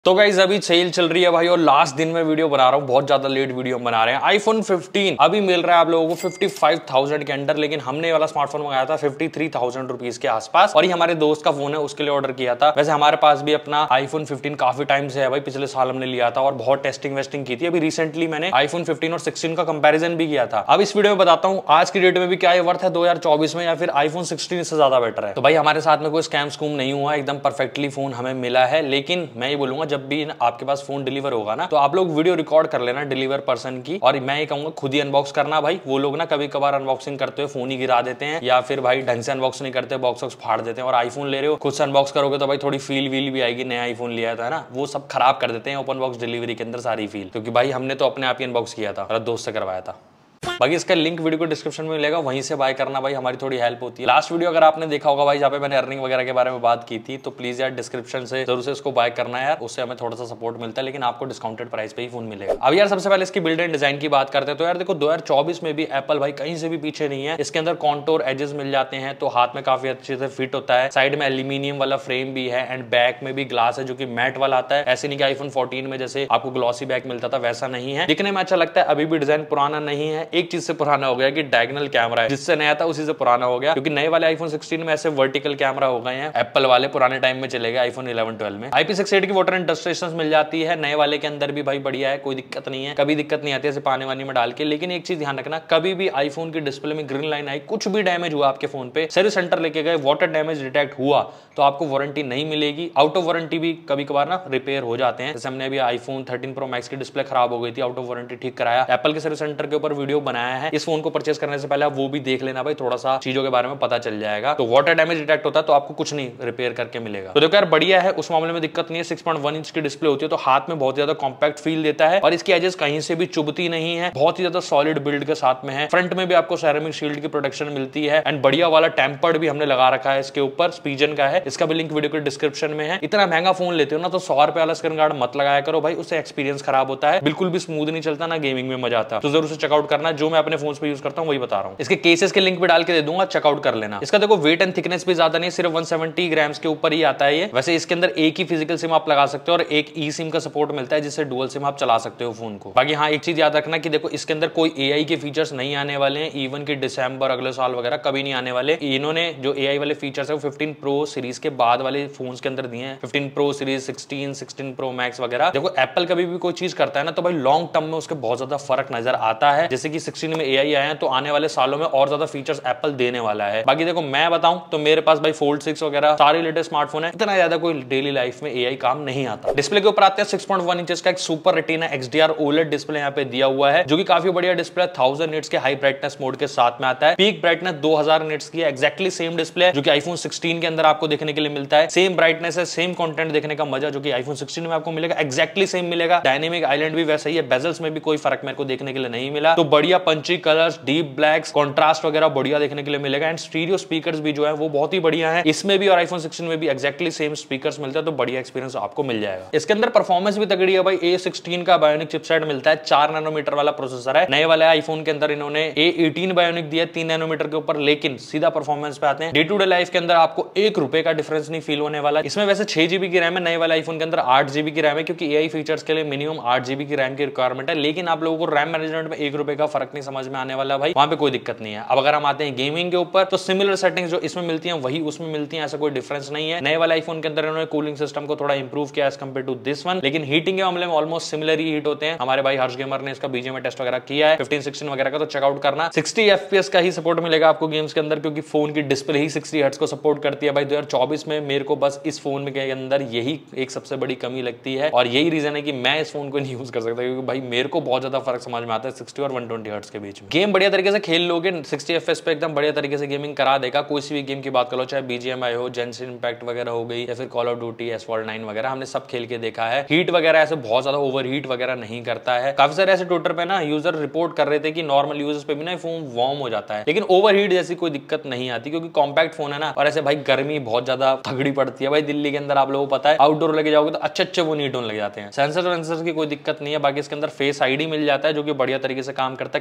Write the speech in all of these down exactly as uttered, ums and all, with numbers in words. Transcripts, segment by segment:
तो गाइस अभी सेल चल रही है भाई और लास्ट दिन में वीडियो बना रहा हूँ, बहुत ज्यादा लेट वीडियो बना रहे हैं। आईफोन फिफ्टीन अभी मिल रहा है आप लोगों को फिफ्टी फाइव थाउजेंड के अंदर, लेकिन हमने ये वाला स्मार्टफोन मंगाया था फिफ्टी थ्री थाउजेंड रुपीज के आसपास और ये हमारे दोस्त का फोन है, उसके लिए ऑर्डर किया था। वैसे हमारे पास भी अपना आईफोन फिफ्टीन काफी टाइम से है भाई, पिछले साल हमने लिया था और बहुत टेस्टिंग वेस्टिंग की थी। अभी रिसेंटली मैंने आईफोन फिफ्टीन और सिक्सटीन का कंपेरिजन भी किया था। अब इस वीडियो में बताता हूँ आज की डेट में भी क्या ये वर्थ है दो हजार चौबीस में, या फिर आईफोन सिक्सटीन से ज्यादा बेटर है। तो भाई हमारे साथ में कोई स्कैम स्कूम नहीं हुआ, एकदम परफेक्टली फोन हमें मिला है। लेकिन मैं ये बोलूंगा जब भी आपके पास फोन डिलीवर होगा ना, तो आप लोग वीडियो रिकॉर्ड कर लेना डिलीवर पर्सन की, और मैं ये कहूंगा खुद ही अनबॉक्स करना। भाई वो लोग ना कभी कभार अनबॉक्सिंग करते हुए फोन ही गिरा देते हैं, या फिर भाई ढंग से अनबॉक्स नहीं करते, बॉक्स वॉक्स फाड़ देते हैं। और आईफोन ले रहे हो खुद से अनबॉक्स करोगे तो भाई थोड़ी फील वील भी आएगी, नया आईफोन लिया था ना, वो सब खराब कर देते हैं ओपन बॉक्स डिलीवरी के अंदर सारी फील। क्योंकि भाई हमने तो अपने आप ही अनबॉक्स किया था, मेरा दोस्त से करवाया था। बाकी इसका लिंक वीडियो को डिस्क्रिप्शन में मिलेगा, वहीं से बाय करना भाई, हमारी थोड़ी हेल्प होती है। लास्ट वीडियो अगर आपने देखा होगा भाई, जहाँ पे मैंने अर्निंग वगैरह के बारे में बात की थी, तो प्लीज यार डिस्क्रिप्शन से जरूर से इसको बाय करना है यार, उससे हमें थोड़ा सा सपोर्ट मिलता है, लेकिन आपको डिस्काउंटेड प्राइस पे ही फोन मिलेगा। अब यार सबसे पहले इसकी बिल्ड एंड डिजाइन की बात करते हैं। तो यार देखो दो हजार चौबीस में भी एप्पल भाई कहीं से भी पीछे नहीं है। इसके अंदर कॉन्टोर एजेस मिल जाते हैं, तो हाथ में काफी अच्छे से फिट होता है। साइड में एल्यूमिनियम वाला फ्रेम भी है एंड बैक में भी ग्लास है जो कि मैट वाला आता है। ऐसे नहीं कि आईफोन फोर्टीन में जैसे आपको ग्लॉसी बैक मिलता था, वैसा नहीं है। दिखने में अच्छा लगता है, अभी भी डिजाइन पुराना नहीं है। एक चीज से पुराना हो गया कि डायगोनल कैमरा है, जिससे नया था उसी से पुराना हो गया, क्योंकि नए वाले आईफोन सिक्सटीन में ऐसे वर्टिकल कैमरा हो गए हैं। एप्पल वाले पुराने टाइम में चले गए आईफोन इलेवन ट्वेल्व में। आई पी सिक्स एट की वाटर एंड डस्ट रेजिस्टेंस मिल जाती है, नए वाले के अंदर भी भाई बढ़िया है, कोई दिक्कत नहीं है, कभी दिक्कत नहीं आती है पानी वानी में डाल के। लेकिन एक चीज ध्यान रखना, कभी भी आईफोन की डिस्प्ले में ग्रीन लाइन आई, कुछ भी डैमेज हुआ आपके फोन पे, सर्विस सेंटर लेके गए, वाटर डैमेज डिटेक्ट हुआ, तो आपको वारंटी नहीं मिलेगी। आउट ऑफ वारंटी भी कभी कभार ना रिपेयर हो जाते हैं। जैसे हमने अभी आईफोन थर्टीन प्रो मैक्स की डिस्प्ले खराब हो गई थी, आउट ऑफ वारंटी ठीक कराया, एप्पल के सर्विस सेंटर के ऊपर वीडियो बनाया है। इस फोन को परचेस करने से पहले वो भी देख लेना भाई, थोड़ा सा चीजों के बारे में पता चल जाएगा। तो वाटर डैमेज डिटेक्ट होता है तो आपको कुछ नहीं रिपेयर करके मिलेगा। तो देखो यार बढ़िया है, उस मामले में दिक्कत नहीं है। सिक्स पॉइंट वन इंच की डिस्प्ले होती है तो हाथ में बहुत ज्यादा कॉम्पैक्ट फील देता है, और इसकी एजेस कहीं से भी चुभती नहीं है, बहुत ही ज्यादा सॉलिड बिल्ड के साथ में है। फ्रंट में भी आपको सेरेमिक शील्ड की प्रोटेक्शन मिलती है एंड बढ़िया वाला टेम्पर्ड भी हमने लगा रखा है इसके ऊपर, स्पीजन का है। इसका भी लिंक वीडियो के डिस्क्रिप्शन में है। इतना महंगा फोन लेते हो ना तो सौ रुपए वाला स्क्रीन गार्ड मत लगाया करो भाई, उससे एक्सपीरियंस खराब होता है, बिल्कुल भी स्मूथ नहीं चलता, ना गेमिंग में मजा आता। तो जरूर से चेकआउट करना, जो मैं अपने फोन पे यूज करता हूँ वही बता रहा हूँ। इसके केसेस के लिंक भी डाल के दे दूंगा, चेकआउट कर लेना। इसका देखो वेट एंड थिकनेस भी ज्यादा नहीं, सिर्फ वन सेवेंटी ग्राम्स के ऊपर ही आता है ये। वैसे इसके अंदर एक ही फिजिकल सिम आप लगा सकते हो और एक ई सिम का सपोर्ट मिलता है, जिससे डुअल सिम आप चला सकते हो फोन को। बाकी हाँ एक चीज याद रखना कि देखो इसके अंदर कोई एआई के फीचर्स नहीं आने वाले हैं, इवन कि दिसंबर अगले साल वगैरह कभी नहीं आने वाले। इन्होंने जो एआई वाले फीचर्स है वो फिफ्टीन प्रो सीरीज के बाद वाले फोन्स के अंदर दिए हैं, fifteen pro series, sixteen, sixteen pro max वगैरह। देखो एप्पल कभी भी कोई चीज करता है ना तो भाई लॉन्ग टर्म में उसके बहुत ज्यादा फर्क नजर आता है। जैसे कि सिक्सटीन में एआई आया है तो आने वाले सालों में और ज्यादा फीचर्स एप्पल देने वाला है। बाकी देखो मैं बताऊं तो मेरे पास भाई फोल्ड सिक्स वगैरह सारे लेटेस्ट स्मार्टफोन है, इतना ज्यादा कोई डेली लाइफ में एआई काम नहीं आता। डिस्प्ले के ऊपर आते हैं सिक्स पॉइंट वन इंचेस का एक super retina XDR OLED display यहाँ पे दिया हुआ है, जो कि काफी बढ़िया डिस्प्ले, थाउजेंड निट्स के हाई ब्राइटनेस मोड के साथ में आता है। पीक ब्राइटनेस दो हजार निट्स की है, एक्जैक्टली सेम डिस्प्ले है जो कि आईफोन सिक्सटीन के अंदर आपको देखने के लिए मिलता है। सेम ब्राइटनेस है, सेम कंटेंट देखने का मजा जो कि आईफोन सिक्सटीन में आपको मिलेगा, एक्जैक्टली सेम मिलेगा। डायनेमिक आइलैंड भी वैसा ही है, बेजल्स में भी कोई फर्क मेरे को देखने के लिए नहीं मिला। तो बढ़िया punchy colours, deep blacks, contrast वगैरह बढ़िया देखने के लिए मिलेगा। एंड स्टीरियो स्पीकर्स भी जो है वो बहुत ही बढ़िया है, इसमें भी और आईफोन सिक्सटीन में भी एक्जैक्टली सेम स्पीकर्स मिलते हैं, तो बढ़िया एक्सपीरियंस आपको मिल जाएगा। इसके अंदर परफॉर्मेंस भी तगड़ी है भाई, ए सिक्सटीन का बायोनिक चिपसेट मिलता है, चार नैनोमीटर वाला प्रोसेसर है। नए वाले आईफोन के अंदर इन्होंने ए एटीन बायोनिक दिया तीन नैनोमीटर के ऊपर, लेकिन सीधा परफॉर्मेंस पे आते हैं। डे टू डे लाइफ के अंदर आपको एक रुपए का डिफरेंस नहीं फील होने वाला। इसमें वैसे छह जीबी की रैम है, नए वाले आईफोन के अंदर आठ जीबी की रैम है, क्योंकि एआई फीचर्स के लिए मिनिमम आठ जीबी की रैम की रिक्वायरमेंट है। लेकिन आप लोगों को रैम मैनेजमेंट में एक रुपए का फर्क नहीं समझ में आने वाला भाई, वहां पे कोई दिक्कत नहीं है। अब अगर हम आते हैं गेमिंग के ऊपर तो सिमिलर सेटिंग्स जो इसमें मिलती हैं वही उसमें मिलती हैं, ऐसा कोई डिफरेंस नहीं है। नए वाले आईफोन के अंदर इन्होंने कूलिंग सिस्टम को थोड़ा इंप्रूव किया as compare to this one, लेकिन हीटिंग के मामले में ऑलमोस्ट सिमिलर ही हीट होते हैं। हमारे भाई हर्ष गेमर ने इसका बीजे में टेस्ट वगैरह किया है फिफ्टीन सिक्सटीन वगैरह का, तो चेकआउट करना। सिक्सटी एफपीएस का ही सपोर्ट मिलेगा आपको गेम्स के अंदर, क्योंकि फोन की डिस्प्ले ही सिक्सटी हर्ट्ज को सपोर्ट करती है भाई दो हजार चौबीस में। मेरे को बस इस फोन के अंदर यही एक सबसे बड़ी कमी लगती है, और यही रीजन है कि मैं इस फोन को नहीं यूज कर सकता, क्योंकि भाई मेरे को बहुत ज्यादा फर्क समझ में आता है सिक्सटी और वन ट्वेंटी हर्ट्ज के बीच में। गेम बढ़िया तरीके से खेल लोगे, सिक्सटी एफपीएस पे एकदम बढ़िया तरीके से गेमिंग करा देगा। कोई सी भी गेम की बात कर लो, चाहे बीजीएमआई हो, जेंशिन इंपैक्ट वगैरह हो गई, या फिर call of duty, asphalt nine वगैरह, हमने सब खेल के देखा है। हीट वगैरह ऐसे बहुत ज्यादा ओवर हीट वगैरह नहीं करता है। काफी सारे ऐसे ट्विटर पे ना यूजर रिपोर्ट कर रहे थे कि नॉर्मल यूजर्स पे भी ना फोन वार्म हो जाता है, लेकिन ओवर हीट जैसी कोई दिक्कत नहीं आती, क्योंकि कॉम्पैक्ट फोन है ना। और ऐसे भाई गर्मी बहुत ज्यादा तगड़ी पड़ती है भाई दिल्ली के अंदर, आप लोगों को पता है, आउटडोर लेके जाओगे तो अच्छे अच्छे वो नीट होने लग जाते हैं। सेंसर वेंसर की कोई दिक्कत नहीं है। बाकी इसके अंदर फेस आईडी मिल जाता है जो कि बढ़िया तरीके से काम करता है,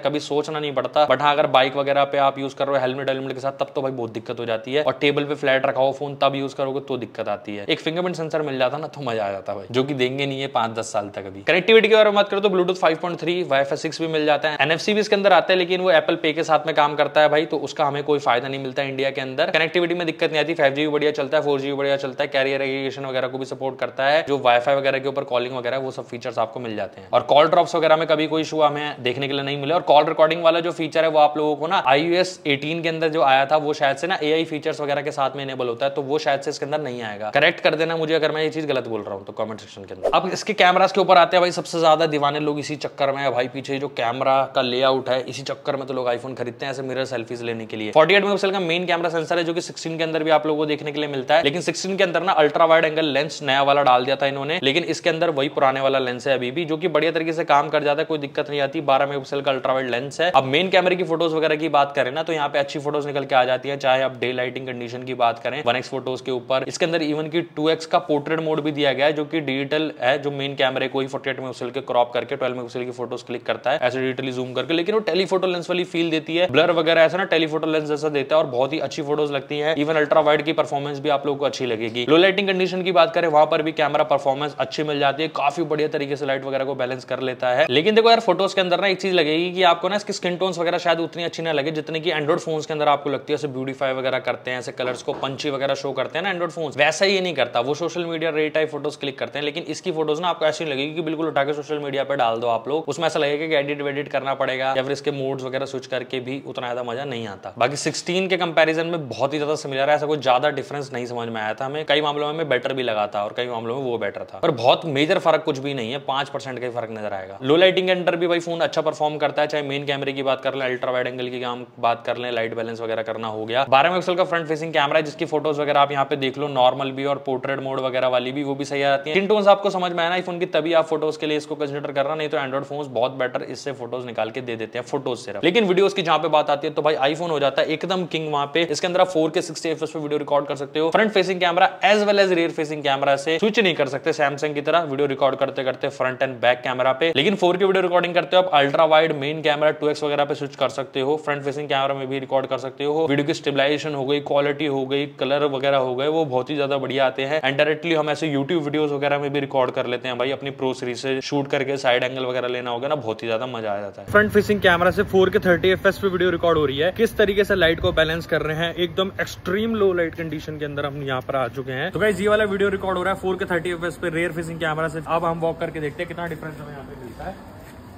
कभी सोचना नहीं पड़ता। बट हाँ, अगर बाइक वगैरह पे आप यूज कर रहे हो हेलमेट हेलमेट के साथ, तब तो भाई बहुत दिक्कत हो जाती है। और टेबल पे फ्लैट रखा हो फोन तब यूज करोगे तो दिक्कत आती है। एक फिंगरप्रिंट सेंसर मिल जाता ना तो मजा आ जाता है, जो कि देंगे नहीं है पांच दस साल तक अभी। कनेक्टिविटी की बारे में बात करो तो bluetooth five point three, wifi six भी मिल जाता है, एनएफसी भी इसके अंदर आता है, लेकिन वो एप्पल पे के साथ में काम करता है भाई, तो उसका हमें कोई फायदा नहीं मिलता इंडिया के अंदर। कनेक्टिविटी में दिक्कत नहीं आती, फाइव जी भी बढ़िया चलता है, फोर जी भी बढ़िया चलता है, कैरियर एग्रीगेशन वगैरह को भी सपोर्ट करता है, जो वाईफाई वगैरह के ऊपर कॉलिंग वगैरह वो सब फीचर्स आपको मिल जाते हैं। और कॉल ड्रॉप्स वगैरह में कभी कोई इशू हमें देखने के लिए नहीं मिले। और कॉल रिकॉर्डिंग वाला जो फीचर है वो आप लोगों को ना आईओएस एटीन के अंदर जो आया था वो शायद से ना एआई फीचर्स वगैरह के साथ में इनेबल होता है, तो वो शायद से इसके अंदर नहीं आएगा। करेक्ट कर देना मुझे अगर मैं ये चीज गलत बोल रहा हूं तो कमेंट सेक्शन के अंदर। अब इसके कैमरास के ऊपर आते हैं भाई, सबसे ज्यादा दीवाने लोग इसी चक्कर में है भाई, पीछे जो कैमरा का लेआउट है इसी चक्कर में तो लोग आईफोन खरीदते हैं ऐसे मिरर सेल्फीज लेने के लिए। फोर्टी एट मेगापिक्सल का मेन कैमरा सेंसर है, जो कि सिक्सटीन के अंदर भी आप लोगों को देखने के लिए मिलता है, लेकिन सिक्सटीन के अंदर ना अल्ट्रा वाइड एंगल लेंस नया वाला डाल दिया था इन्होंने, लेकिन इसके अंदर वही पुराने वाला लेंस है अभी भी, जो कि बढ़िया तरीके से काम कर जाता है, कोई दिक्कत नहीं आती। बारह मेगापिक्सल का अल्ट्रा वाइड लेंस है। अब मेन कैमरे की फोटोज वगैरह की बात करें ना तो यहाँ पे अच्छी फोटोज निकल के आ जाती है, चाहे आप डे लाइटिंग कंडीशन की बात करें वन एक्स फोटोज के ऊपर। इसके अंदर इवन की टू एक्स का पोर्ट्रेट मोड भी दिया गया है, जो कि डिजिटल है, जो मेन कैमरे को ही फोर्टी एट मेगापिक्सल के क्रॉप करके ट्वेल्व मेगापिक्सल की फोटोज क्लिक करता है ऐसे डिजिटली जूम करके, लेकिन वो टेलीफोटो लेंस वाली फील देती है, ब्लर वगैरह ऐसा ना टेलीफोटो लेंस जैसा देता है और बहुत ही अच्छी फोटोज लगती है। इवन अल्ट्रा वाइड की परफॉर्मेंस भी आप लोगों को अच्छी लगेगी। लो लाइटिंग कंडीशन की बात करें वहां पर भी कैमरा परफॉर्मेंस अच्छी मिल जाती है, काफी बढ़िया तरीके से लाइट वगैरह को बैलेंस कर लेता है। लेकिन देखो यार फोटोज के अंदर ना एक चीज लगेगी कि आपको ना इसकी स्किन टोन्स वगैरह शायद उतनी अच्छी ना लगे जितनी की एंड्रॉइड फोन्स के अंदर आपको लगती है। ऐसे ब्यूटीफाई वगैरह करते हैं, ऐसे कलर्स को पंची वगैरह शो करते हैं ना एंड्रॉइड फोन्स, वैसा ये नहीं करता। वो सोशल मीडिया रेट टाइप फोटोज क्लिक करते हैं, लेकिन इसकी फोटोज ना आपको ऐसी लगेगी कि बिल्कुल उठा के सोशल मीडिया पर डाल दो आप लोग, उसमें ऐसा लगेगा कि एडिट वेडिट करना पड़ेगा या फिर इसके मोड्स वगैरह स्विच करके भी उतना ज्यादा मजा नहीं आता। बाकी सिक्सटीन के कंपैरिजन में बहुत ही ज्यादा सिमिलर है, ऐसा कोई ज्यादा डिफरेंस नहीं समझ में आया था हमें। कई मामलों में बेटर भी लगा था और कई मामलों में वो बेटर था, पर बहुत मेजर फर्क कुछ भी नहीं है, पांच परसेंट का फर्क नजर आएगा। लो लाइटिंग के अंदर भी भाई फोन अच्छा परफॉर्म करता है, चाहे मेन कैमरे की बात कर लें, अल्ट्रा वाइड एंगल की काम बात कर लें, लाइट बैलेंस वगैरह करना हो गया। बारह मेगापिक्सल का फ्रंट फेसिंग कैमरा है, जिसकी फोटोज वगैरह आप यहाँ पे देख लो, नॉर्मल भी और पोर्ट्रेट मोड वगैरह वाली भी वो भी सही आती है। स्किन टोन्स आपको समझ में आया ना आईफोन की, तभी आप फोटोज के लिए इसको कंसीडर करना, नहीं तो एंड्रॉइड फोन्स बहुत बेटर इससे फोटोज निकाल के दे देते हैं फोटोज सिर्फ। लेकिन वीडियोस की जहां पे बात आती है तो भाई आईफोन हो जाता है एकदम किंग वहां पे। इसके अंदर आप four K sixty F P S पे वीडियो रिकॉर्ड कर सकते हो। Front facing camera as well as rear facing camera से स्विच नहीं कर सकते सैमसंग की तरह वीडियो रिकॉर्ड करते करते फ्रंट एंड बैक कैमरा पे, लेकिन फोर के वीडियो रिकॉर्डिंग करते हो आप ultra wide main camera two x वगैरह पे स्विच कर सकते हो, फ्रंट फेसिंग कैमरा में भी रिकॉर्ड कर सकते हो। वीडियो की स्टेबलाइजेशन हो गई, क्वालिटी हो गई, कलर वगैरह हो गए, वो बहुत ही ज्यादा बढ़िया आते हैं। एंड डायरेक्टली हम ऐसे यूट्यूब वीडियोस वगैरह में भी रिकॉर्ड कर लेते हैं भाई, अपनी प्रो सीरीज से शूट करके साइड एंगल वगैरह लेना होगा ना, बहुत ही ज्यादा मजा आ जाता है। फ्रंट फेसिंग कैमरा से four K thirty F P S पे वीडियो रिकॉर्ड हो रही है, किस तरीके से लाइट को बैलेंस कर रहे हैं, एकदम एक्सट्रीम लो लाइट कंडीशन के अंदर हम यहाँ पर आ चुके हैं। तो गाइस ये वाला वीडियो रिकॉर्ड हो रहा है four K thirty F P S पे रियर फेसिंग कैमरा से। अब हम वॉक करके देखते हैं कितना डिफरेंस हमें यहाँ पे मिलता है।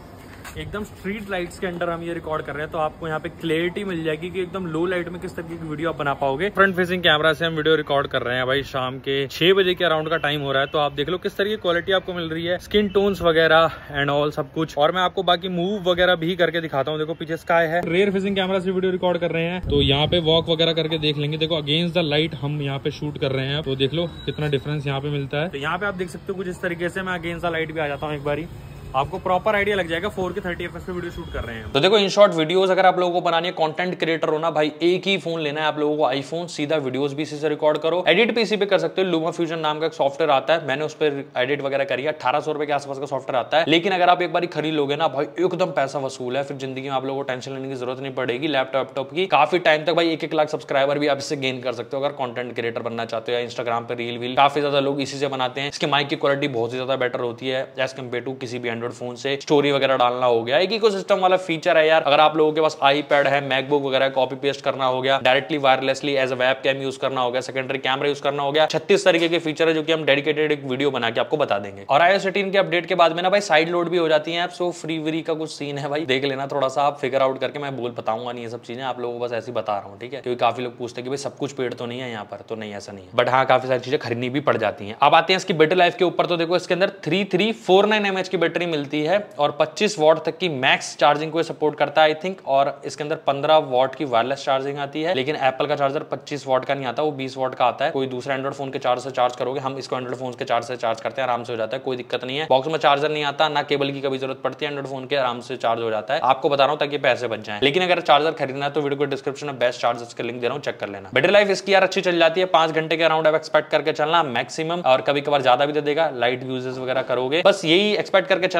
एकदम स्ट्रीट लाइट्स के अंडर हम ये रिकॉर्ड कर रहे हैं, तो आपको यहाँ पे क्लैरिटी मिल जाएगी कि एकदम लो लाइट में किस तरीके की वीडियो आप बना पाओगे। फ्रंट फेसिंग कैमरा से हम वीडियो रिकॉर्ड कर रहे हैं भाई, शाम के छह बजे के अराउंड का टाइम हो रहा है, तो आप देख लो किस तरीके की क्वालिटी आपको मिल रही है, स्किन टोन्स वगैरह एंड ऑल सब कुछ। और मैं आपको बाकी मूव वगैरह भी करके दिखाता हूँ। देखो पीछे स्काई है, रियर फेसिंग कैमरा से वीडियो रिकॉर्ड कर रहे हैं, तो यहाँ पे वॉक वगैरह करके देख लेंगे। देखो अगेंस्ट द लाइट हम यहाँ पे शूट कर रहे हैं, तो देख लो कितना डिफरेंस यहाँ पे मिलता है। तो यहाँ पे आप देख सकते हो कुछ इस तरीके से मैं अगेंस्ट द लाइट भी आ जाता हूँ, एक बारी आपको प्रॉपर आइडिया लग जाएगा four K thirty F P S पे वीडियो शूट कर रहे हैं। तो देखो इन शॉर्ट वीडियोस अगर आप लोगों को बनानी है, कंटेंट क्रिएटर होना भाई, एक ही फोन लेना है आप लोगों को, आईफोन, सीधा वीडियोस भी इसी से रिकॉर्ड करो। एडिट भी इसी पे कर सकते हो, लूमा फ्यूजन नाम का एक सॉफ्टवेयर आता है, मैंने उस पर एडिट वगैरह करी है, अठारह सौ रुपए के आसपास का सॉफ्टवेयर आता है। लेकिन अगर आप एक बार खरीद लोगे ना भाई, एकदम पैसा वसूल है, फिर जिंदगी में आप लोगों को टेंशन लेने की जरूरत नहीं पड़ेगी लैपटॉप टॉप की। काफी टाइम तक भाई एक एक लाख सब्सक्राइबर भी आप इससे गेन कर सकते हो अगर कंटेंट क्रिएटर बनना चाहते हो, या इंस्टाग्राम पे रील वील काफी ज्यादा लोग इसी से बनाते हैं। इसके माइक की क्वालिटी बहुत ही ज्यादा बेटर होती है एज कम्पेयर टू किसी भी एंड्रॉइड फोन से। वगैरह डालना हो गया, एक इकोसिस्टम वाला फीचर है यार। अगर आप लोगों के पास आईपैड है, मैकबुक वगैरह कॉपी पेस्ट करना हो गया, directly wirelessly as a webcam use करना हो गया, सेकेंडरी कैमरा यूज करना हो गया, छत्तीस तरीके के फीचर है जो कि हम डेडिकेटेड एक वीडियो बना के आपको बता देंगे। और आईओएस एटीन के अपडेट के बाद में ना भाई साइड लोड भी हो जाती है, सो फ्री व्री का कुछ सीन है भाई, देख लेना थोड़ा सा आप फिगर आउट करके। मैं बोल बताऊंगा नहीं ये सब चीजें, आप लोगों को बस ऐसे बता रहा हूँ, ठीक है, क्योंकि काफी लोग पूछते हैं कि भाई सब कुछ पेड तो नहीं है यहाँ पर, तो नहीं ऐसा नहीं है, बट हाँ काफी सारी चीजें खरीदनी भी पड़ जाती है। अब आते हैं इसकी बैटरी लाइफ के ऊपर, तो देखो इसके अंदर three three four nine MH की बैटरी मिलती है और पच्चीस वॉट तक की मैक्स चार्जिंग को सपोर्ट करता है आई थिंक। और इसके अंदर पंद्रह वॉट की वायरलेस चार्जिंग आती है, लेकिन एप्पल का चार्जर पच्चीस वॉट का नहीं आता, वो बीस वॉट का आता है। कोई दूसरा एंड्रॉइड फोन के चार्ज से चार्ज करोगे, हम इसको एंड्रॉइड फोन के चार्ज से चार्ज करते हैं, आराम से हो जाता है, कोई दिक्कत नहीं है। बॉक्स में चार्जर नहीं आता, ना केबल की कभी जरूरत पड़ती है, एंड्रॉइड फोन के आराम से चार्ज हो जाता है। आपको बता रहा हूं ताकि पैसे बच जाएं। लेकिन अगर चार्जर खरीदना है तो वीडियो को डिस्क्रिप्शन में बेस्ट चार्जर्स का लिंक दे रहा हूं, चेक कर लेना। बैटरी लाइफ इसकी यार अच्छी चल जाती है, पांच घंटे के अराउंड आप एक्सपेक्ट करके चलना मैक्सिमम, और कभी कभार ज्यादा भी दे देगा लाइट यूजेस वगैरह करोगे, बस यही एक्सपेक्ट करके चलना।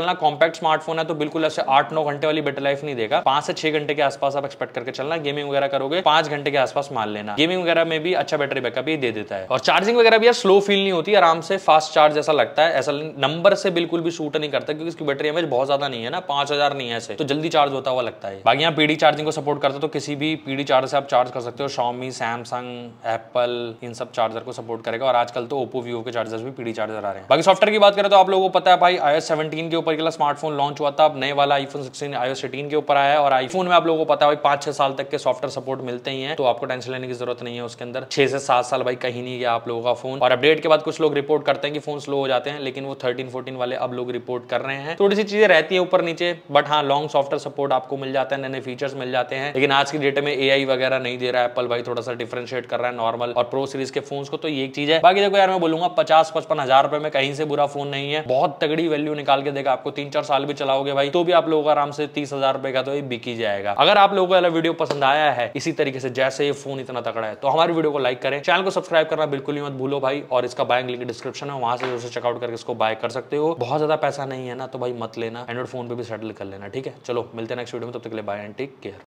चलना। कॉम्पैक्ट स्मार्टफोन है तो बिल्कुल ऐसे आठ नौ घंटे वाली बैटरी लाइफ नहीं देगा, पांच से छह घंटे के आसपास आप एक्सपेक्ट करके चलना। गेमिंग वगैरह करोगे पांच घंटे के आसपास मान लेना। गेमिंग वगैरह में भी अच्छा बैटरी बैकअप ही दे देता है और चार्जिंग वगैरह भी स्लो फील नहीं होती, आराम से फास्ट चार्ज ऐसा लगता है। ऐसा नंबर से बिल्कुल भी शूट नहीं करता क्योंकि इसकी बैटरी एमएच बहुत ज्यादा नहीं है ना, पांच हजार नहीं है ऐसे, तो जल्दी चार्ज होता हुआ लगता है। बाकी यहाँ पीडी चार्जिंग को सपोर्ट करता है तो किसी भी पीडी चार्जर से आप चार्ज कर सकते हो। Xiaomi, सैमसंग, एप्पल इन सब चार्जर को सपोर्ट करेगा और आजकल तो ओप्पो, वीवो के चार्जर्स भी पीडी चार्जर आ रहे हैं। बाकी सॉफ्टवेयर की बात करें तो आप लोगों को पता है भाई iOS सेवनटीन के ऊपर स्मार्टफोन लॉन्च हुआ था, अब नए वाला आईफोन सिक्सटीन iOS एटीन के ऊपर आया है और आईफोन में आप लोगों को पता है भाई पांच छह साल तक के सॉफ्टवेयर सपोर्ट मिलते ही हैं, तो आपको टेंशन लेने की जरूरत नहीं है। उसके अंदर छह से सात साल भाई कहीं नहीं गया आप लोगों का फोन। और अपडेट के बाद कुछ लोग रिपोर्ट करते हैं कि फोन स्लो हो जाते हैं, लेकिन वो थर्टीन फोर्टीन वाले अब लोग रिपोर्ट कर रहे हैं। थोड़ी सी चीजें रहती है ऊपर नीचे, बट हाँ लॉन्ग सॉफ्टवेयर सपोर्ट आपको मिल जाता है, नए नए फीचर्स मिल जाते हैं। लेकिन आज की डेट में एआई वगैरह नहीं दे रहा है एप्पल भाई, थोड़ा सा डिफरेंशिएट कर रहा है नॉर्मल और प्रो सीरीज के फोन को, तो ये एक चीज है। बाकी देखो यार मैं बोलूंगा पचास पचपन हजार रुपए में कहीं से बुरा फोन नहीं है, बहुत तगड़ी वैल्यू निकाल के देगा आपको। तीन चार साल भी चलाओगे भाई तो भी आप लोगों को आराम से तीस हजार रुपए का तो ये बिक ही जाएगा। अगर आप लोगों को वीडियो पसंद आया है इसी तरीके से जैसे ये फोन इतना तगड़ा है तो हमारी वीडियो को लाइक करें, चैनल को सब्सक्राइब करना बिल्कुल ही मत भूलो भाई, और इसका बाइंग लिंक डिस्क्रिप्शन है, वहां से चेकआउट करके इसको बाय कर सकते हो। बहुत ज्यादा पैसा नहीं है ना तो भाई मत लेना, एंड्रॉइड फोन पे भी सेटल कर लेना, ठीक है। चलो मिलते हैं नेक्स्ट वीडियो में, तब तक के लिए बाय एंड टेक केयर।